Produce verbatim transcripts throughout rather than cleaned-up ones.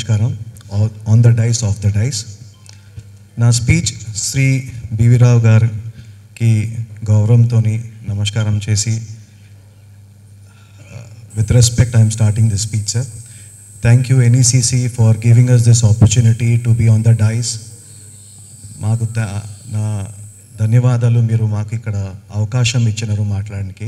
నమస్కారం on the dais of the dais. నా speech Shri B V గారికి గౌరవంతో నమస్కారం చేసి with respect I am starting this speech, sir. Thank you N E C C for giving us this opportunity to be on the dais. మాకు నా ధన్యవాదాలు, మీరు మాకు ఇక్కడ అవకాశం ఇచ్చినారు మాట్లాడడానికి.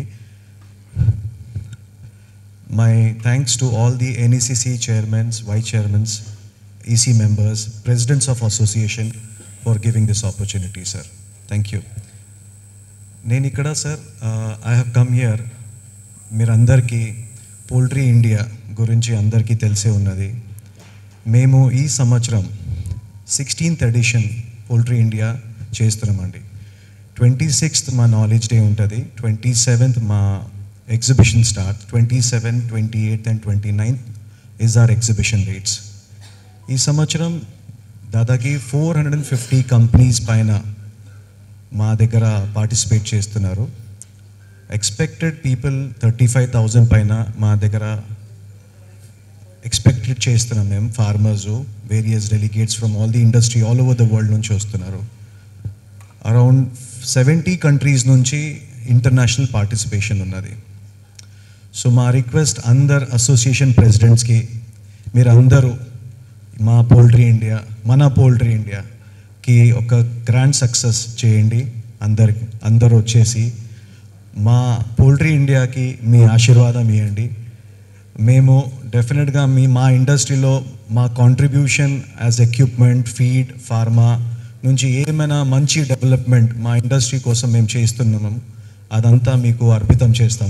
My thanks to all the N E C C chairmen, vice chairmen, E C members, presidents of association for giving this opportunity, sir. Thank you. నేను ఇక్కడ sir I have come here, మీరందరికీ పోల్ట్రీ ఇండియా గురించి అందరికీ తెలిసే ఉన్నది. మేము ఈ సంవత్సరం సిక్స్టీన్త్ ఎడిషన్ పోల్ట్రీ ఇండియా చేస్తున్నామండి. ట్వంటీ సిక్స్త్ మా నాలెడ్జ్ డే ఉంటుంది, ట్వంటీ సెవెంత్ మా exhibition start, twenty seven twenty eighth and twenty ninth is our exhibition dates. ఈ సంవత్సరం దాదాపు four hundred and fifty companies పైన మా దగ్గర పార్టిసిపేట్ చేస్తున్నారు. Expected people thirty five thousand పైన మా దగ్గర ఎక్స్పెక్టెడ్ చేస్తున్నాం మేము. Farmers, various delegates from all the industry all over the world నుంచి వస్తున్నారు. అరౌండ్ సెవెంటీ కంట్రీస్ నుంచి ఇంటర్నేషనల్ పార్టిసిపేషన్ ఉన్నది. సో మా రిక్వెస్ట్ అందరు అసోసియేషన్ ప్రెసిడెంట్స్కి, మీరు అందరూ మా పోల్ట్రీ ఇండియా, మన పోల్ట్రీ ఇండియాకి ఒక గ్రాండ్ సక్సెస్ చేయండి. అందరికి అందరూ వచ్చేసి మా పోల్ట్రీ ఇండియాకి మీ ఆశీర్వాదం ఇవ్వండి. మేము డెఫినెట్గా మీ మా ఇండస్ట్రీలో మా contribution as equipment, feed, pharma నుంచి ఏమైనా మంచి డెవలప్మెంట్ మా ఇండస్ట్రీ కోసం మేము చేస్తున్నాము, అదంతా మీకు అర్పితం చేస్తాం,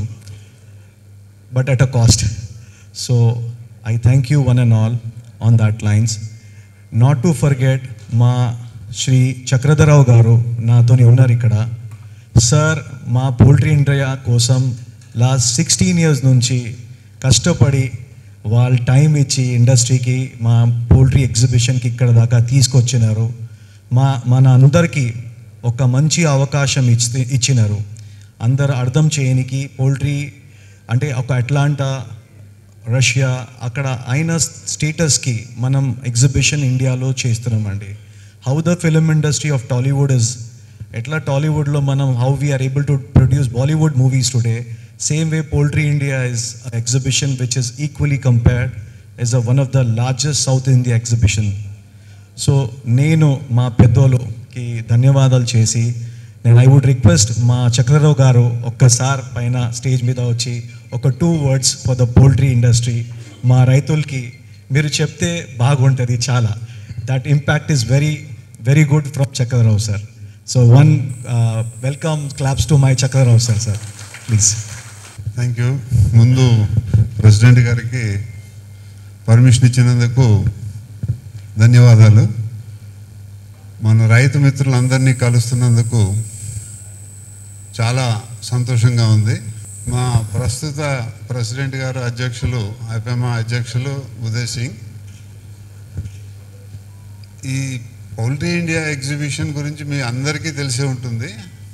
but at a cost. So I thank you one and all on that lines. Not to forget మా శ్రీ చక్రధరరావు గారు నాతోని ఉన్నారు ఇక్కడ. సార్ మా పోల్ట్రీ ఇండియా కోసం లాస్ట్ సిక్స్టీన్ ఇయర్స్ నుంచి కష్టపడి వాళ్ళ టైం ఇచ్చి ఇండస్ట్రీకి మా పోల్ట్రీ ఎగ్జిబిషన్కి ఇక్కడ దాకా తీసుకొచ్చినారు. మా మన అందరికీ ఒక మంచి అవకాశం ఇచ్చి ఇచ్చినారు అందరు అర్థం చేయనికి. పోల్ట్రీ అంటే ఒక అట్లాంటా, రష్యా అక్కడ అయిన స్టేటస్కి మనం ఎగ్జిబిషన్ ఇండియాలో చేస్తున్నామండి. How the film industry of Tollywood is, ఎట్లా టాలీవుడ్లో మనం how we are able to produce Bollywood movies today, same way poultry India is exhibition which is equally compared is a one of the largest south India exhibition. So నేను మా పెద్దోళ్ళకి ధన్యవాదాలు చేసి నేను I would request మా చక్రరావు గారు ఒక్కసారి పైన స్టేజ్ మీద వచ్చి ఒక two words for the poultry industry, మా రైతులకి మీరు చెప్తే బాగుంటుంది చాలా. That impact is very very good from Chakrarao sir. So one welcome claps to my Chakrarao sir. Sir please. Thank you. ముందు ప్రెసిడెంట్ గారికి పర్మిషన్ ఇచ్చినందుకు ధన్యవాదాలు. మన రైతు మిత్రులందరినీ కలుస్తున్నందుకు చాలా సంతోషంగా ఉంది. మా ప్రస్తుత ప్రెసిడెంట్ గారు అధ్యక్షులు ఐపెమా అధ్యక్షులు ఉదయ్ సింగ్ ఈ పౌల్ట్రీ ఇండియా ఎగ్జిబిషన్ గురించి మీ అందరికీ తెలిసే ఉంటుంది.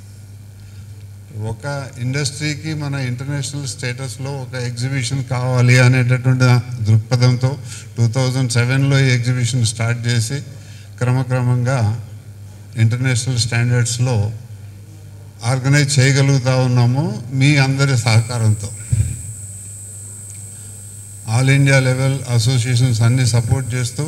ఒక ఇండస్ట్రీకి మన ఇంటర్నేషనల్ స్టేటస్లో ఒక ఎగ్జిబిషన్ కావాలి అనేటటువంటి దృక్పథంతో టూ థౌజండ్ సెవెన్లో ఈ ఎగ్జిబిషన్ స్టార్ట్ చేసి క్రమక్రమంగా ఇంటర్నేషనల్ స్టాండర్డ్స్లో ఆర్గనైజ్ చేయగలుగుతూ ఉన్నాము మీ అందరి సహకారంతో. ఆల్ ఇండియా లెవెల్ అసోసియేషన్స్ అన్నీ సపోర్ట్ చేస్తూ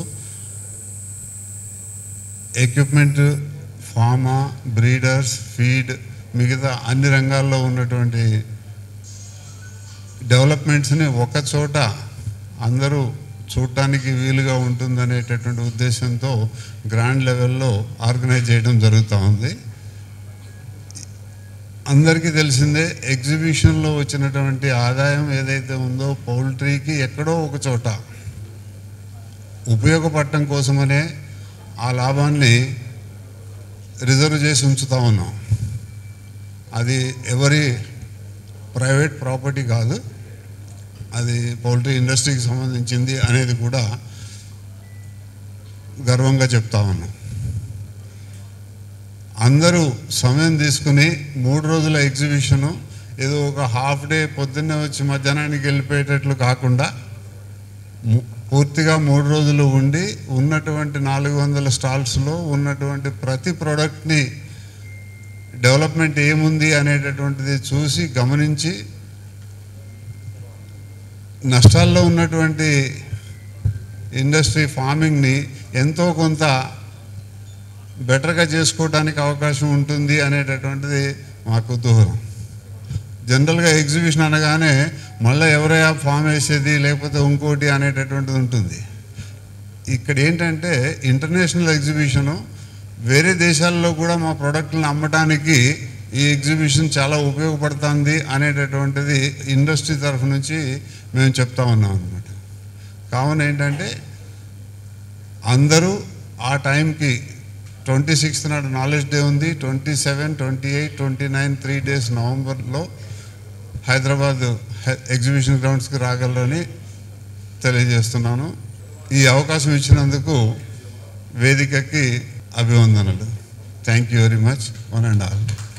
ఎక్విప్మెంట్, ఫార్మా, బ్రీడర్స్, ఫీడ్, మిగతా అన్ని రంగాల్లో ఉన్నటువంటి డెవలప్మెంట్స్ని ఒక చోట అందరూ చూడటానికి వీలుగా ఉంటుందనేటటువంటి ఉద్దేశంతో గ్రాండ్ లెవెల్లో ఆర్గనైజ్ చేయడం జరుగుతూ ఉంది. అందరికీ తెలిసిందే, ఎగ్జిబిషన్లో వచ్చినటువంటి ఆదాయం ఏదైతే ఉందో పౌల్ట్రీకి ఎక్కడో ఒక చోట ఉపయోగపడటం కోసమనే ఆ లాభాన్ని రిజర్వ్ చేసి ఉంచుతూ ఉన్నాం. అది ఎవరి ప్రైవేట్ ప్రాపర్టీ కాదు, అది పౌల్ట్రీ ఇండస్ట్రీకి సంబంధించింది అనేది కూడా గర్వంగా చెప్తా ఉన్నాం. అందరూ సమయం తీసుకుని మూడు రోజుల ఎగ్జిబిషను ఏదో ఒక హాఫ్ డే పొద్దున్నే వచ్చి మధ్యాహ్నానికి వెళ్ళిపోయేటట్లు కాకుండా పూర్తిగా మూడు రోజులు ఉండి ఉన్నటువంటి నాలుగు వందల స్టాల్స్లో ఉన్నటువంటి ప్రతి ప్రోడక్ట్ని డెవలప్మెంట్ ఏముంది అనేటటువంటిది చూసి గమనించి నష్టాల్లో ఉన్నటువంటి ఇండస్ట్రీ ఫార్మింగ్ని ఎంతో కొంత బెటర్గా చేసుకోవడానికి అవకాశం ఉంటుంది అనేటటువంటిది మా కుతూహలం. జనరల్గా ఎగ్జిబిషన్ అనగానే మళ్ళీ ఎవరైనా ఫామ్ వేసేది లేకపోతే ఇంకోటి అనేటటువంటిది ఉంటుంది. ఇక్కడ ఏంటంటే ఇంటర్నేషనల్ ఎగ్జిబిషను వేరే దేశాల్లో కూడా మా ప్రోడక్ట్లను అమ్మటానికి ఈ ఎగ్జిబిషన్ చాలా ఉపయోగపడుతుంది అనేటటువంటిది ఇండస్ట్రీ తరఫు నుంచి మేము చెప్తా ఉన్నాం అన్నమాట. కావున ఏంటంటే అందరూ ఆ టైంకి ట్వంటీ సిక్స్త్ నాడు నాలెడ్జ్ డే ఉంది, twenty seven twenty eight twenty nine three days నవంబర్లో హైదరాబాద్ ఎగ్జిబిషన్ గ్రౌండ్స్కి రాగలరని తెలియజేస్తున్నాను. ఈ అవకాశం ఇచ్చినందుకు వేదికకి అభివందనలు. Thank you very much one and all.